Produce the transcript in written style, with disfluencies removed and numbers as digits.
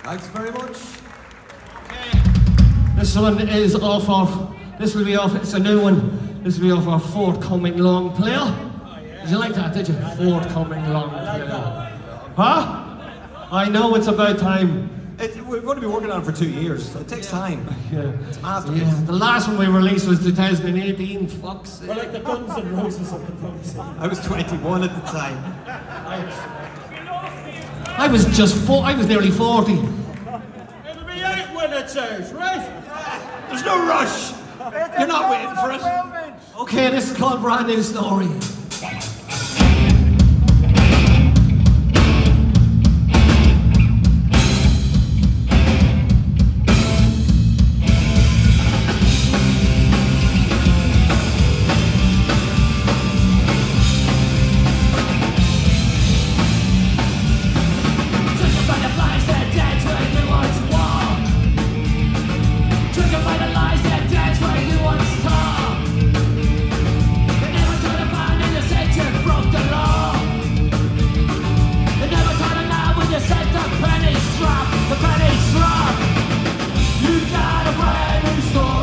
Thanks very much. Okay. This one is off of, this will be off, it's a new one. This will be off our forthcoming long player. Oh, yeah. Did you like that, did you? Forthcoming long player. Huh? I know it's about time. We're going to be working on it for 2 years, so it takes time. Yeah. It's a masterpiece. Yeah. The last one we released was 2018, fuck's sake. We're like the Guns N' Roses of the punk scene. I was 21 at the time. I was nearly 40. It'll be out when it's out, right? There's no rush. You're not waiting for it. Okay, this is called Brand New Story. The penny's drop. You got a brand new story.